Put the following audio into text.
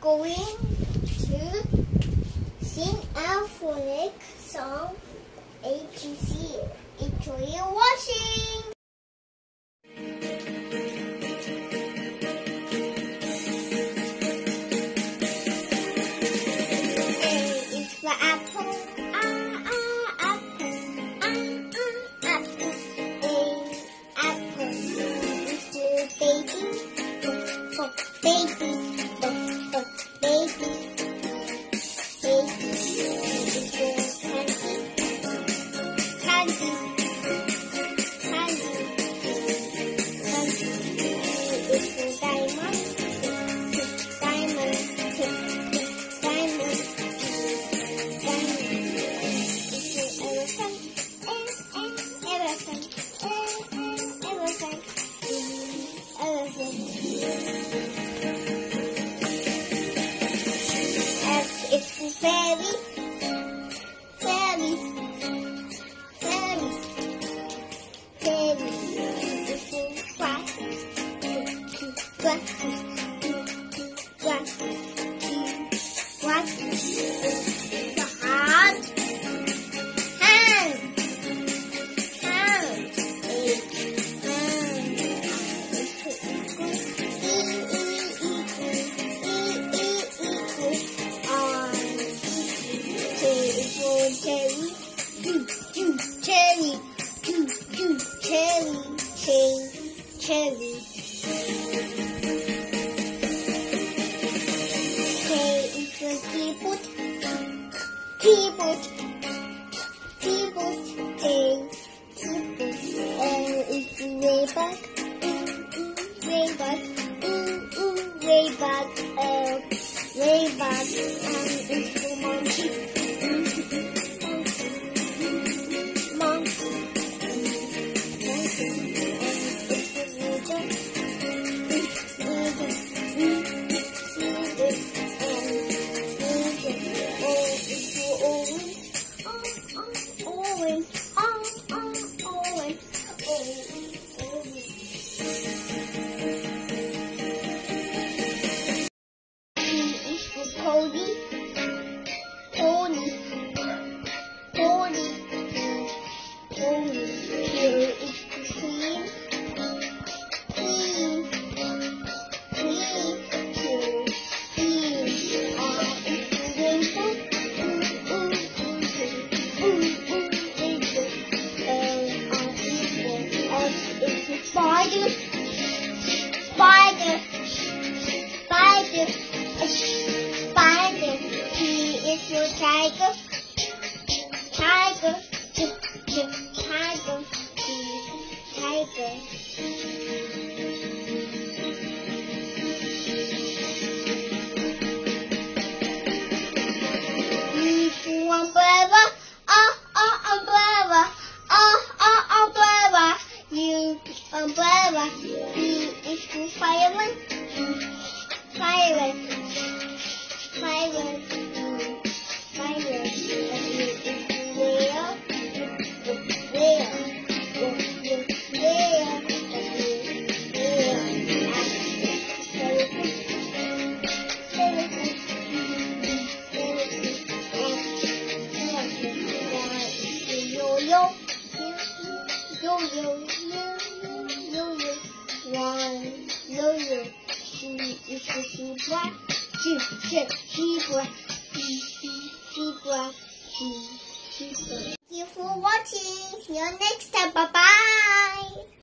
going to sing a phonics song A to Z. Enjoy your watching. A is for apple. Apple. Apple. A apple. Is the baby. Baby. Cherry. K is for keyboard. Keyboard. A keyboard. L is for ladybug. Ladybug. Ladybug. Ladybug. M is for monkey. Spider. T is for tiger. Tiger. Tiger. Tiger. U for umbrella. Umbrella. Umbrella. U umbrella. V is for fireman. Fireman. Thank you for watching. See you next time. Bye bye.